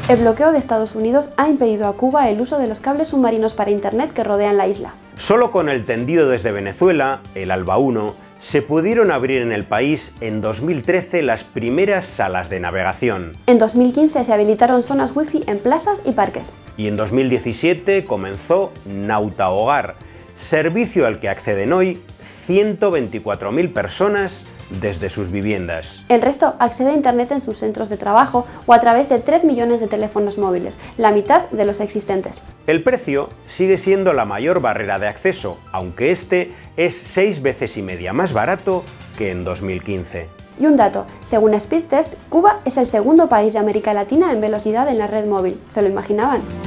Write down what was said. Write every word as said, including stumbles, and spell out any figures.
El bloqueo de Estados Unidos ha impedido a Cuba el uso de los cables submarinos para Internet que rodean la isla. Solo con el tendido desde Venezuela, el Alba uno, se pudieron abrir en el país en dos mil trece las primeras salas de navegación. En dos mil quince se habilitaron zonas wifi en plazas y parques. Y en dos mil diecisiete comenzó Nauta Hogar, servicio al que acceden hoy ciento veinticuatro mil personas desde sus viviendas. El resto accede a Internet en sus centros de trabajo o a través de tres millones de teléfonos móviles, la mitad de los existentes. El precio sigue siendo la mayor barrera de acceso, aunque este es seis veces y media más barato que en dos mil quince. Y un dato, según Speedtest, Cuba es el segundo país de América Latina en velocidad en la red móvil. ¿Se lo imaginaban?